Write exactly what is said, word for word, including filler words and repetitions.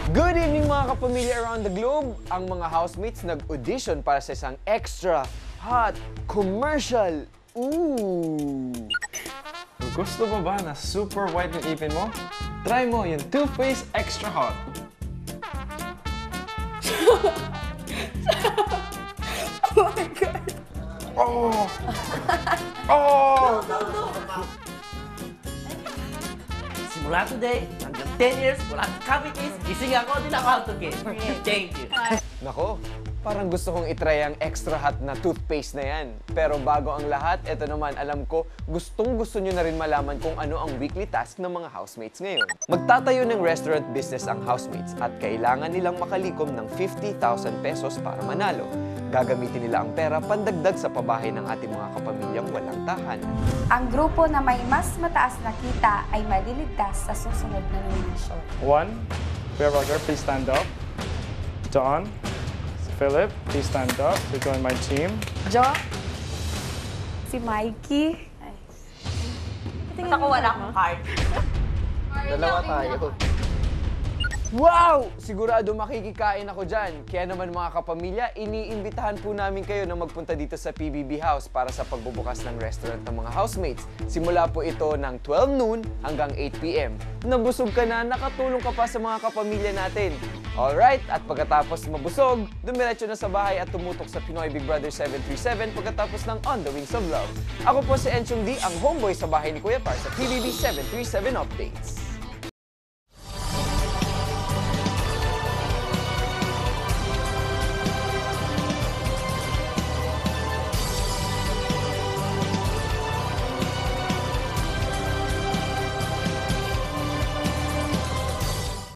Good evening mga kapamilya around the globe! Ang mga housemates nag-audition para sa isang extra hot commercial. Ooh! Gusto mo ba na super white yung ipin mo? Try mo yung Too Faced Extra Hot. Oh my God! Oh! Oh! Simula today, hanggang ten years, wala kang cavities, gising ako, di na ako hatukin. Thank you. Nako, parang gusto kong itry ang extra hot na toothpaste na yan. Pero bago ang lahat, eto naman alam ko, gustong gusto nyo na rin malaman kung ano ang weekly task ng mga housemates ngayon. Magtatayo ng restaurant business ang housemates at kailangan nilang makalikom ng fifty thousand pesos para manalo. Gagamitin nila ang pera pandagdag sa pabahay ng ating mga kapamilyang walang tahanan. Ang grupo na may mas mataas na kita ay maliligtas sa susunod na nominasyon. One, Kuya Roger, please stand up. John, Philip, please stand up to join my team. Jo? Si Mikey? Ba't ako wala akong card? Dalawa tayo. Wow! Sigurado makikikain ako dyan. Kaya naman mga kapamilya, iniimbitahan po namin kayo na magpunta dito sa P B B House para sa pagbubukas ng restaurant ng mga housemates. Simula po ito ng twelve noon hanggang eight p m Nabusog ka na, nakatulong ka pa sa mga kapamilya natin. Alright, at pagkatapos mabusog, dumiretso na sa bahay at tumutok sa Pinoy Big Brother seven three seven pagkatapos ng On the Wings of Love. Ako po si Enchong D, ang homeboy sa bahay ni Kuya para sa P B B seven three seven Updates.